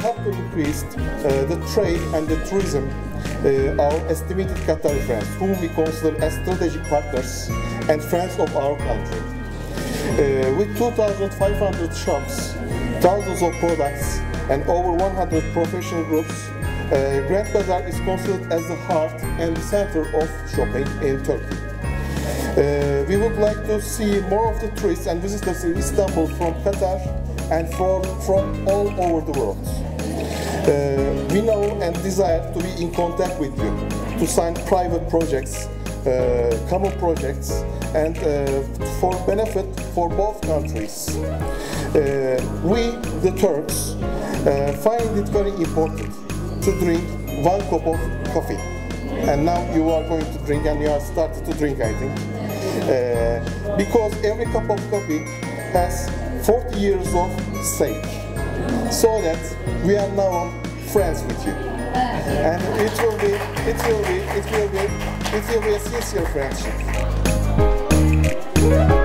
have to increase the trade and the tourism. Our estimated Qatari friends, whom we consider as strategic partners and friends of our country. With 2,500 shops, thousands of products, and over 100 professional groups, Grand Bazaar is considered as the heart and the center of shopping in Turkey. We would like to see more of the tourists and visitors in Istanbul from Qatar and from all over the world. We know and desire to be in contact with you, to sign private projects, common projects, and for benefit for both countries. We, the Turks, find it very important to drink one cup of coffee. And now you are going to drink, and you have started to drink, I think. Because every cup of coffee has 40 years of stake. So that we are now friends with you. And it will be a sincere friendship.